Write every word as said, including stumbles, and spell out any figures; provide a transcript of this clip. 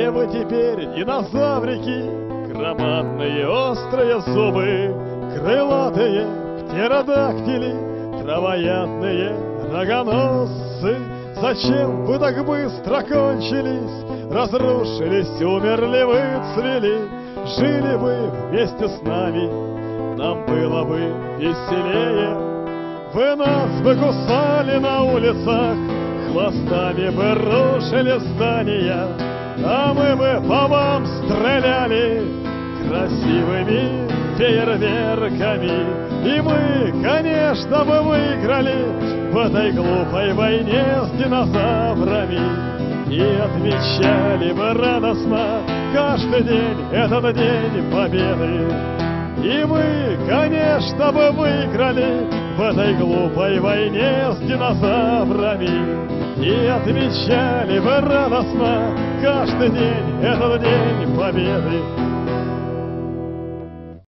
Где вы теперь, динозаврики? Громадные острые зубы, крылатые птеродактили, травоядные рогоносцы. Зачем вы так быстро кончились? Разрушились, умерли, выцвели. Жили бы вместе с нами, нам было бы веселее. Вы нас бы кусали на улицах, хвостами бы рушили здания, а мы бы по вам стреляли красивыми фейерверками. И мы, конечно, бы выиграли в этой глупой войне с динозаврами. И отмечали бы радостно каждый день этот день победы. И мы, конечно, бы выиграли в этой глупой войне с динозаврами. И отмечали бы радостно каждый день этот день победы.